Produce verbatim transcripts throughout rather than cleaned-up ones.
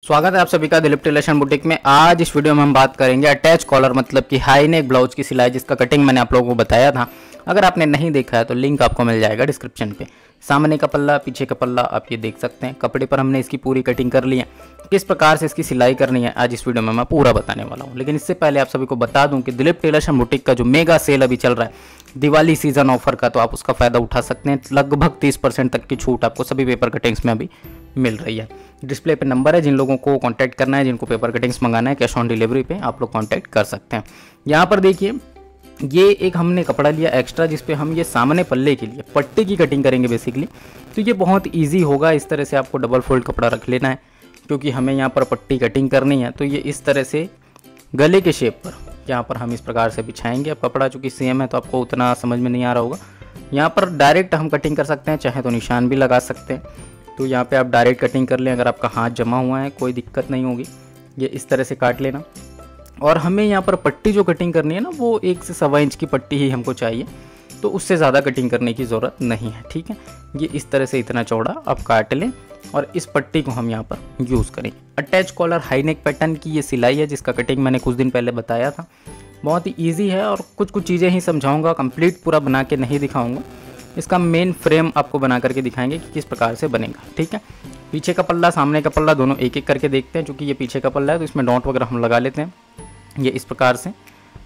स्वागत है आप सभी का दिलीप टेलर्स एंड बुटीक में। आज इस वीडियो में हम बात करेंगे अटैच कॉलर मतलब कि हाई नेक ब्लाउज की सिलाई, जिसका कटिंग मैंने आप लोगों को बताया था। अगर आपने नहीं देखा है तो लिंक आपको मिल जाएगा डिस्क्रिप्शन पे। सामने का पल्ला, पीछे का पल्ला आप ये देख सकते हैं। कपड़े पर हमने इसकी पूरी कटिंग कर ली है। किस प्रकार से इसकी सिलाई करनी है आज इस वीडियो में मैं पूरा बताने वाला हूँ। लेकिन इससे पहले आप सभी को बता दूँ कि दिलीप टेलर्स एंड बुटीक का जो मेगा सेल अभी चल रहा है दिवाली सीजन ऑफर का, तो आप उसका फ़ायदा उठा सकते हैं। लगभग तीस परसेंट तक की छूट आपको सभी पेपर कटिंग्स में अभी मिल रही है। डिस्प्ले पे नंबर है, जिन लोगों को कांटेक्ट करना है, जिनको पेपर कटिंग्स मंगाना है, कैश ऑन डिलीवरी पे आप लोग कांटेक्ट कर सकते हैं। यहाँ पर देखिए, ये एक हमने कपड़ा लिया एक्स्ट्रा, जिस पे हम ये सामने पल्ले के लिए पट्टी की कटिंग करेंगे बेसिकली। तो ये बहुत ईजी होगा। इस तरह से आपको डबल फोल्ड कपड़ा रख लेना है, क्योंकि हमें यहाँ पर पट्टी कटिंग करनी है। तो ये इस तरह से गले के शेप पर यहाँ पर हम इस प्रकार से बिछाएंगे। अब कपड़ा चूँकि सेम है तो आपको उतना समझ में नहीं आ रहा होगा। यहाँ पर डायरेक्ट हम कटिंग कर सकते हैं, चाहे तो निशान भी लगा सकते हैं। तो यहाँ पे आप डायरेक्ट कटिंग कर लें। अगर आपका हाथ जमा हुआ है कोई दिक्कत नहीं होगी। ये इस तरह से काट लेना। और हमें यहाँ पर पट्टी जो कटिंग करनी है ना, वो एक से सवा इंच की पट्टी ही हमको चाहिए, तो उससे ज़्यादा कटिंग करने की ज़रूरत नहीं है। ठीक है, ये इस तरह से इतना चौड़ा आप काट लें और इस पट्टी को हम यहाँ पर यूज़ करेंगे। Attach collar high neck pattern की ये सिलाई है, जिसका कटिंग मैंने कुछ दिन पहले बताया था। बहुत ही ईजी है और कुछ कुछ चीज़ें ही समझाऊँगा, कंप्लीट पूरा बना के नहीं दिखाऊँगा। इसका मेन फ्रेम आपको बना करके दिखाएंगे कि किस प्रकार से बनेगा। ठीक है, पीछे का पल्ला, सामने का पल्ला दोनों एक एक करके देखते हैं। क्योंकि ये पीछे का पल्ला है तो इसमें डॉट वगैरह हम लगा लेते हैं, ये इस प्रकार से।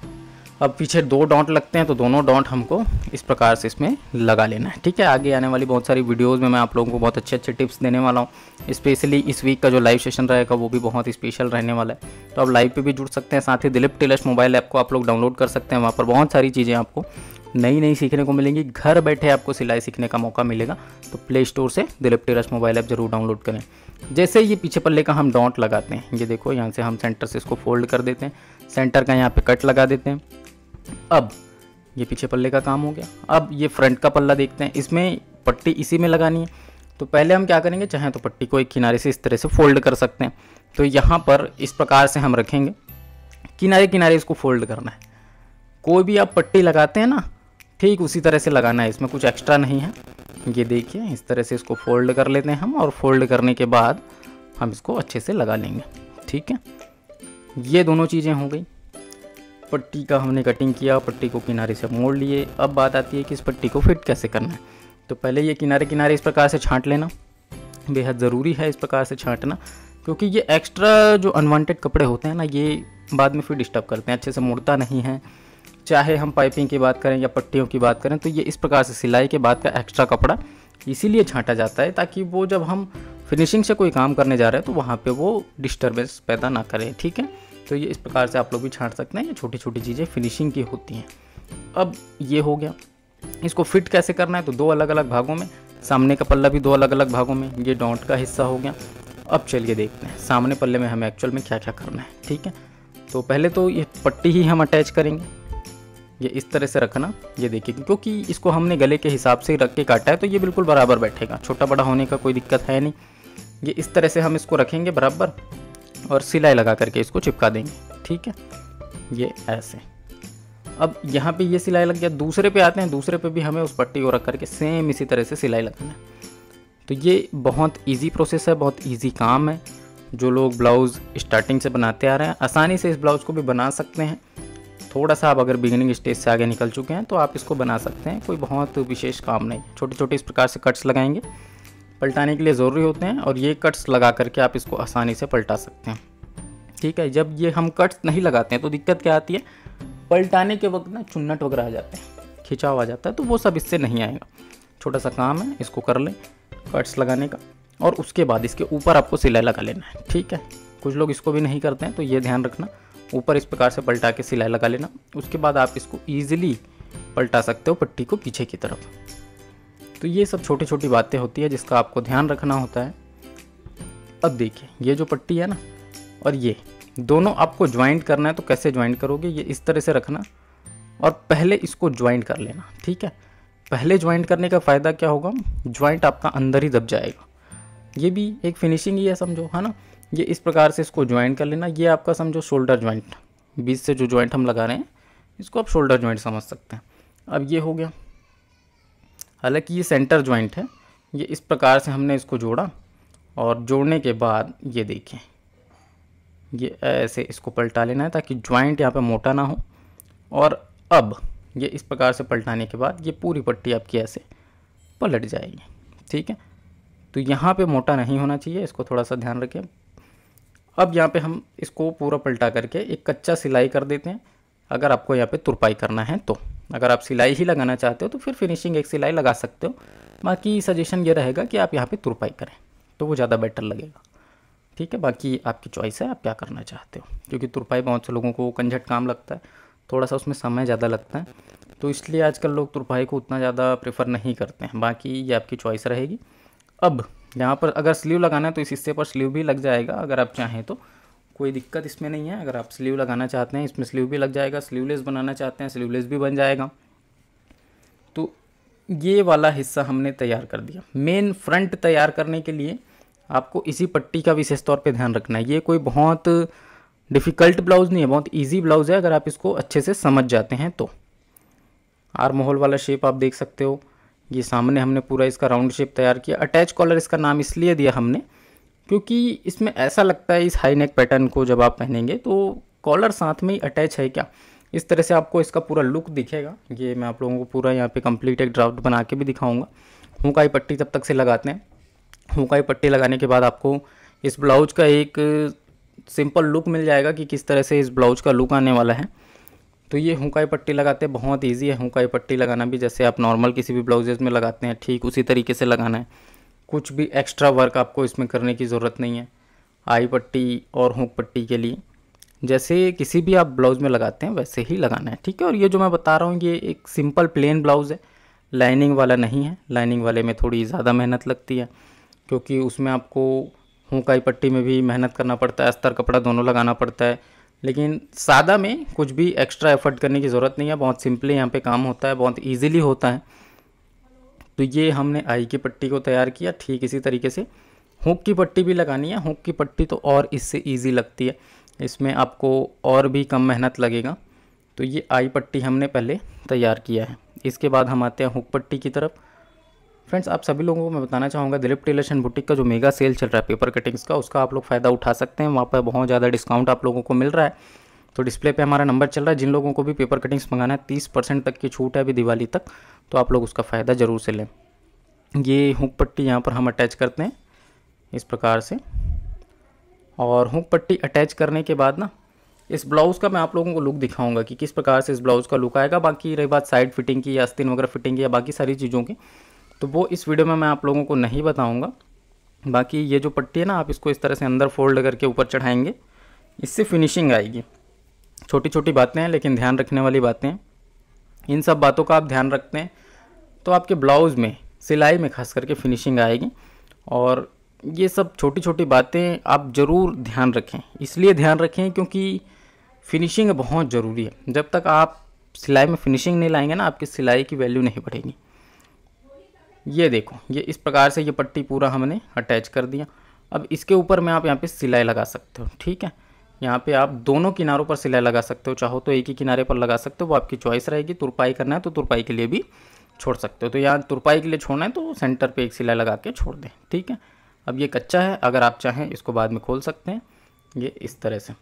अब पीछे दो डॉट लगते हैं तो दोनों डॉट हमको इस प्रकार से इसमें लगा लेना है। ठीक है, आगे आने वाली बहुत सारी वीडियोज़ में मैं आप लोगों को बहुत अच्छे अच्छे टिप्स देने वाला हूँ। स्पेशली इस वीक का जो लाइव सेशन रहेगा वो भी बहुत ही स्पेशल रहने वाला है। तो आप लाइव पे भी जुड़ सकते हैं। साथ ही दिलीप टेलर्स मोबाइल ऐप को आप लोग डाउनलोड कर सकते हैं। वहाँ पर बहुत सारी चीज़ें आपको नई नई सीखने को मिलेंगी। घर बैठे आपको सिलाई सीखने का मौका मिलेगा। तो प्ले स्टोर से दिलीप टेलर्स मोबाइल ऐप जरूर डाउनलोड करें। जैसे ये पीछे पल्ले का हम डॉट लगाते हैं, ये देखो यहाँ से हम सेंटर से इसको फोल्ड कर देते हैं, सेंटर का यहाँ पे कट लगा देते हैं। अब ये पीछे पल्ले का काम हो गया। अब ये फ्रंट का पल्ला देखते हैं, इसमें पट्टी इसी में लगानी है। तो पहले हम क्या करेंगे, चाहे तो पट्टी को एक किनारे से इस तरह से फोल्ड कर सकते हैं। तो यहाँ पर इस प्रकार से हम रखेंगे, किनारे किनारे इसको फोल्ड करना है। कोई भी आप पट्टी लगाते हैं ना, ठीक उसी तरह से लगाना है, इसमें कुछ एक्स्ट्रा नहीं है। ये देखिए, इस तरह से इसको फोल्ड कर लेते हैं हम, और फोल्ड करने के बाद हम इसको अच्छे से लगा लेंगे। ठीक है, ये दोनों चीज़ें हो गई। पट्टी का हमने कटिंग किया, पट्टी को किनारे से मोड़ लिए। अब बात आती है कि इस पट्टी को फिट कैसे करना है। तो पहले ये किनारे किनारे इस प्रकार से छांट लेना, बेहद ज़रूरी है इस प्रकार से छांटना, क्योंकि ये एक्स्ट्रा जो अनवांटेड कपड़े होते हैं ना, ये बाद में फिर डिस्टर्ब करते हैं, अच्छे से मुड़ता नहीं है। चाहे हम पाइपिंग की बात करें या पट्टियों की बात करें, तो ये इस प्रकार से सिलाई के बाद का एक्स्ट्रा कपड़ा इसीलिए छांटा जाता है, ताकि वो जब हम फिनिशिंग से कोई काम करने जा रहे हैं तो वहाँ पे वो डिस्टर्बेंस पैदा ना करें। ठीक है, तो ये इस प्रकार से आप लोग भी छांट सकते हैं। ये छोटी छोटी चीज़ें फिनिशिंग की होती हैं। अब ये हो गया। इसको फिट कैसे करना है, तो दो अलग अलग भागों में, सामने का पल्ला भी दो अलग अलग भागों में, ये डॉट का हिस्सा हो गया। अब चलिए देखते हैं सामने पल्ले में हमें एक्चुअल में क्या क्या करना है। ठीक है, तो पहले तो ये पट्टी ही हम अटैच करेंगे। ये इस तरह से रखना, ये देखिए, क्योंकि इसको हमने गले के हिसाब से रख के काटा है तो ये बिल्कुल बराबर बैठेगा, छोटा बड़ा होने का कोई दिक्कत है नहीं। ये इस तरह से हम इसको रखेंगे बराबर और सिलाई लगा करके इसको चिपका देंगे। ठीक है, ये ऐसे। अब यहाँ पे ये सिलाई लग गया। दूसरे पे आते हैं, दूसरे पे भी हमें उस पट्टी को रख करके सेम इसी तरह से सिलाई लगाना है। तो ये बहुत इजी प्रोसेस है, बहुत इजी काम है। जो लोग ब्लाउज़ स्टार्टिंग से बनाते आ रहे हैं आसानी से इस ब्लाउज़ को भी बना सकते हैं। थोड़ा सा आप अगर बिगिनिंग स्टेज से आगे निकल चुके हैं तो आप इसको बना सकते हैं, कोई बहुत विशेष काम नहीं। छोटे छोटे इस प्रकार से कट्स लगाएंगे, पलटाने के लिए ज़रूरी होते हैं, और ये कट्स लगा करके आप इसको आसानी से पलटा सकते हैं। ठीक है, जब ये हम कट्स नहीं लगाते हैं तो दिक्कत क्या आती है, पलटाने के वक्त ना चुन्नट वगैरह आ जाते हैं, खिंचाव आ जाता है, तो वो सब इससे नहीं आएगा। छोटा सा काम है, इसको कर लें कट्स लगाने का, और उसके बाद इसके ऊपर आपको सिलाई लगा लेना है। ठीक है, कुछ लोग इसको भी नहीं करते हैं, तो ये ध्यान रखना, ऊपर इस प्रकार से पलटा के सिलाई लगा लेना। उसके बाद आप इसको ईजिली पलटा सकते हो पट्टी को पीछे की तरफ। तो ये सब छोटी छोटी बातें होती है जिसका आपको ध्यान रखना होता है। अब देखिए, ये जो पट्टी है ना और ये दोनों आपको ज्वाइंट करना है, तो कैसे ज्वाइंट करोगे, ये इस तरह से रखना और पहले इसको ज्वाइंट कर लेना। ठीक है, पहले ज्वाइंट करने का फ़ायदा क्या होगा, ज्वाइंट आपका अंदर ही दब जाएगा। ये भी एक फिनिशिंग ही है, समझो, है ना। ये इस प्रकार से इसको ज्वाइंट कर लेना। ये आपका समझो शोल्डर ज्वाइंट, बीच से जो ज्वाइंट हम लगा रहे हैं इसको आप शोल्डर ज्वाइंट समझ सकते हैं। अब ये हो गया, हालांकि ये सेंटर ज्वाइंट है। ये इस प्रकार से हमने इसको जोड़ा, और जोड़ने के बाद ये देखिए ये ऐसे इसको पलटा लेना है ताकि ज्वाइंट यहाँ पे मोटा ना हो। और अब ये इस प्रकार से पलटाने के बाद ये पूरी पट्टी आपकी ऐसे पलट जाएगी, ठीक है। तो यहाँ पे मोटा नहीं होना चाहिए, इसको थोड़ा सा ध्यान रखें। अब यहाँ पे हम इसको पूरा पलटा करके एक कच्चा सिलाई कर देते हैं, अगर आपको यहाँ पे तुरपाई करना है तो। अगर आप सिलाई ही लगाना चाहते हो तो फिर फिनिशिंग एक सिलाई लगा सकते हो, बाकी सजेशन ये रहेगा कि आप यहाँ पे तुरपाई करें तो वो ज़्यादा बेटर लगेगा, ठीक है। बाकी आपकी चॉइस है आप क्या करना चाहते हो, क्योंकि तुरपाई बहुत से लोगों को कंझट काम लगता है, थोड़ा सा उसमें समय ज़्यादा लगता है, तो इसलिए आजकल लोग तुरपाई को उतना ज़्यादा प्रेफर नहीं करते हैं। बाकी ये आपकी चॉइस रहेगी। अब यहाँ पर अगर स्लीव लगाना है तो इस हिस्से पर स्लीव भी लग जाएगा, अगर आप चाहें तो कोई दिक्कत इसमें नहीं है। अगर आप स्लीव लगाना चाहते हैं इसमें स्लीव भी लग जाएगा, स्लीवलेस बनाना चाहते हैं स्लीवलेस भी बन जाएगा। तो ये वाला हिस्सा हमने तैयार कर दिया। मेन फ्रंट तैयार करने के लिए आपको इसी पट्टी का विशेष तौर पे ध्यान रखना है। ये कोई बहुत डिफ़िकल्ट ब्लाउज़ नहीं है, बहुत इजी ब्लाउज़ है अगर आप इसको अच्छे से समझ जाते हैं तो। आर्म होल वाला शेप आप देख सकते हो, ये सामने हमने पूरा इसका राउंड शेप तैयार किया। अटैच कॉलर इसका नाम इसलिए दिया हमने क्योंकि इसमें ऐसा लगता है इस हाई नेक पैटर्न को जब आप पहनेंगे तो कॉलर साथ में ही अटैच है क्या, इस तरह से आपको इसका पूरा लुक दिखेगा। ये मैं आप लोगों को पूरा यहाँ पे कंप्लीट एक ड्राफ्ट बना के भी दिखाऊंगा। हुकाई पट्टी तब तक से लगाते हैं। हुकाई पट्टी लगाने के बाद आपको इस ब्लाउज का एक सिंपल लुक मिल जाएगा कि किस तरह से इस ब्लाउज का लुक आने वाला है। तो ये हुकाई पट्टी लगाते हैं, बहुत ईजी है हुकाई पट्टी लगाना भी, जैसे आप नॉर्मल किसी भी ब्लाउजेज़ में लगाते हैं ठीक उसी तरीके से लगाना है। कुछ भी एक्स्ट्रा वर्क आपको इसमें करने की ज़रूरत नहीं है। आई पट्टी और हुक पट्टी के लिए जैसे किसी भी आप ब्लाउज़ में लगाते हैं वैसे ही लगाना है, ठीक है। और ये जो मैं बता रहा हूँ ये एक सिंपल प्लेन ब्लाउज़ है, लाइनिंग वाला नहीं है। लाइनिंग वाले में थोड़ी ज़्यादा मेहनत लगती है क्योंकि उसमें आपको हुकाई पट्टी में भी मेहनत करना पड़ता है, अस्तर कपड़ा दोनों लगाना पड़ता है। लेकिन सादा में कुछ भी एक्स्ट्रा एफर्ट करने की ज़रूरत नहीं है, बहुत सिंपली यहाँ पे काम होता है, बहुत ईजीली होता है। तो ये हमने आई की पट्टी को तैयार किया। ठीक इसी तरीके से हुक की पट्टी भी लगानी है। हुक की पट्टी तो और इससे ईजी लगती है, इसमें आपको और भी कम मेहनत लगेगा। तो ये आई पट्टी हमने पहले तैयार किया है। इसके बाद हम आते हैं हुक पट्टी की तरफ। फ्रेंड्स आप सभी लोगों को मैं बताना चाहूँगा दिलीप टेलर्स एंड बुटीक का जो मेगा सेल चल रहा है पेपर कटिंग्स का, उसका आप लोग फ़ायदा उठा सकते हैं। वहाँ पर बहुत ज़्यादा डिस्काउंट आप लोगों को मिल रहा है। तो डिस्प्ले पे हमारा नंबर चल रहा है, जिन लोगों को भी पेपर कटिंग्स मंगाना है तीस परसेंट तक की छूट है अभी दिवाली तक, तो आप लोग उसका फ़ायदा ज़रूर से लें। ये हुक पट्टी यहाँ पर हम अटैच करते हैं इस प्रकार से। और हुक पट्टी अटैच करने के बाद ना इस ब्लाउज़ का मैं आप लोगों को लुक दिखाऊंगा कि किस प्रकार से इस ब्लाउज़ का लुक आएगा। बाकी रही बात साइड फिटिंग की या आस्तीन वगैरह फिटिंग की या बाकी सारी चीज़ों की, तो वो इस वीडियो में मैं आप लोगों को नहीं बताऊंगा। बाकी ये जो पट्टी है ना, आप इसको इस तरह से अंदर फोल्ड करके ऊपर चढ़ाएंगे, इससे फिनिशिंग आएगी। छोटी छोटी बातें हैं लेकिन ध्यान रखने वाली बातें हैं। इन सब बातों का आप ध्यान रखते हैं तो आपके ब्लाउज़ में सिलाई में खास करके फिनिशिंग आएगी। और ये सब छोटी छोटी बातें आप ज़रूर ध्यान रखें, इसलिए ध्यान रखें क्योंकि फिनिशिंग बहुत ज़रूरी है। जब तक आप सिलाई में फिनिशिंग नहीं लाएंगे ना, आपकी सिलाई की वैल्यू नहीं बढ़ेगी। ये देखो, ये इस प्रकार से ये पट्टी पूरा हमने अटैच कर दिया। अब इसके ऊपर में आप यहाँ पे सिलाई लगा सकते हो, ठीक है। यहाँ पे आप दोनों किनारों पर सिलाई लगा सकते हो, चाहो तो एक ही किनारे पर लगा सकते हो, वो आपकी चॉइस रहेगी। तुरपाई करना है तो तुरपाई के लिए भी छोड़ सकते हो। तो यहाँ तुरपाई के लिए छोड़ना है तो सेंटर पे एक सिलाई लगा के छोड़ दें, ठीक है। अब ये कच्चा है, अगर आप चाहें इसको बाद में खोल सकते हैं, ये इस तरह से।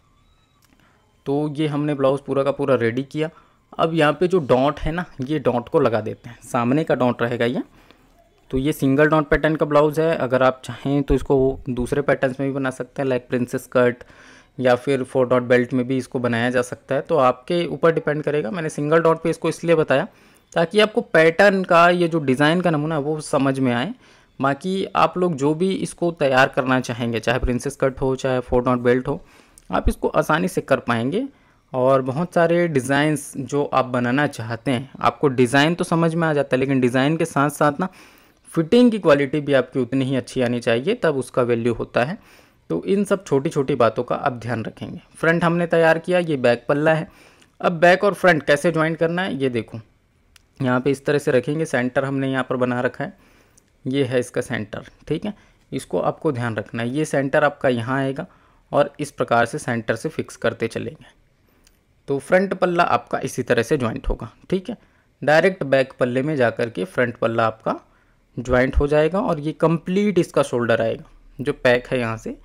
तो ये हमने ब्लाउज़ पूरा का पूरा रेडी किया। अब यहाँ पे जो डॉट है ना, ये डॉट को लगा देते हैं। सामने का डॉट रहेगा ये, तो ये सिंगल डॉट पैटर्न का ब्लाउज़ है। अगर आप चाहें तो इसको दूसरे पैटर्न्स में भी बना सकते हैं, लाइक प्रिंसेस कट या फिर फोर डॉट बेल्ट में भी इसको बनाया जा सकता है। तो आपके ऊपर डिपेंड करेगा। मैंने सिंगल डॉट पे इसको इसलिए बताया ताकि आपको पैटर्न का ये जो डिज़ाइन का नमूना है वो समझ में आए। बाकी आप लोग जो भी इसको तैयार करना चाहेंगे, चाहे प्रिंसेस कट हो चाहे फोर डॉट बेल्ट हो, आप इसको आसानी से कर पाएंगे। और बहुत सारे डिज़ाइंस जो आप बनाना चाहते हैं, आपको डिज़ाइन तो समझ में आ जाता है लेकिन डिज़ाइन के साथ साथ ना फिटिंग की क्वालिटी भी आपकी उतनी ही अच्छी आनी चाहिए, तब उसका वैल्यू होता है। तो इन सब छोटी छोटी बातों का आप ध्यान रखेंगे। फ्रंट हमने तैयार किया, ये बैक पल्ला है। अब बैक और फ्रंट कैसे ज्वाइन करना है ये देखो, यहाँ पे इस तरह से रखेंगे। सेंटर हमने यहाँ पर बना रखा है, ये है इसका सेंटर, ठीक है। इसको आपको ध्यान रखना है, ये सेंटर आपका यहाँ आएगा और इस प्रकार से सेंटर से फिक्स करते चलेंगे। तो फ्रंट पल्ला आपका इसी तरह से ज्वाइंट होगा, ठीक है। डायरेक्ट बैक पल्ले में जा कर के फ्रंट पल्ला आपका ज्वाइंट हो जाएगा और ये कंप्लीट इसका शोल्डर आएगा। जो पैक है यहाँ से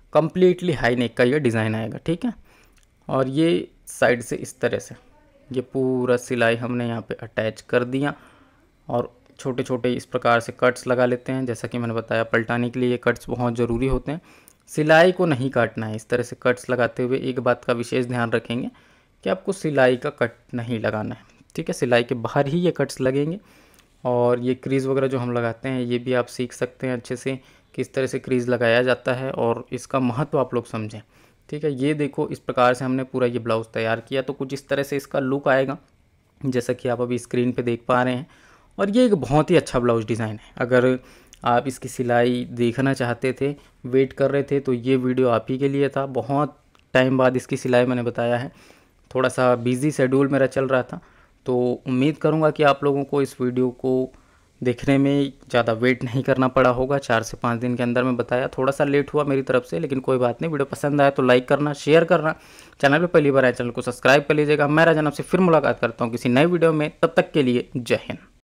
कम्प्लीटली हाई नेक का ये डिज़ाइन आएगा, ठीक है। और ये साइड से इस तरह से ये पूरा सिलाई हमने यहाँ पे अटैच कर दिया और छोटे छोटे इस प्रकार से कट्स लगा लेते हैं। जैसा कि मैंने बताया, पलटाने के लिए ये कट्स बहुत ज़रूरी होते हैं। सिलाई को नहीं काटना है, इस तरह से कट्स लगाते हुए एक बात का विशेष ध्यान रखेंगे कि आपको सिलाई का कट नहीं लगाना है, ठीक है। सिलाई के बाहर ही ये कट्स लगेंगे। और ये क्रीज़ वगैरह जो हम लगाते हैं ये भी आप सीख सकते हैं अच्छे से, किस तरह से क्रीज़ लगाया जाता है और इसका महत्व आप लोग समझें, ठीक है। ये देखो, इस प्रकार से हमने पूरा ये ब्लाउज़ तैयार किया, तो कुछ इस तरह से इसका लुक आएगा जैसा कि आप अभी स्क्रीन पे देख पा रहे हैं। और ये एक बहुत ही अच्छा ब्लाउज़ डिज़ाइन है। अगर आप इसकी सिलाई देखना चाहते थे, वेट कर रहे थे, तो ये वीडियो आप ही के लिए था। बहुत टाइम बाद इसकी सिलाई मैंने बताया है, थोड़ा सा बिज़ी शेड्यूल मेरा चल रहा था, तो उम्मीद करूँगा कि आप लोगों को इस वीडियो को देखने में ज़्यादा वेट नहीं करना पड़ा होगा। चार से पाँच दिन के अंदर मैं बताया, थोड़ा सा लेट हुआ मेरी तरफ से, लेकिन कोई बात नहीं। वीडियो पसंद आया तो लाइक करना, शेयर करना, चैनल पे पहली बार आए चैनल को सब्सक्राइब कर लीजिएगा। मैं राजन आपसे फिर मुलाकात करता हूँ किसी नए वीडियो में, तब तक के लिए जय हिंद।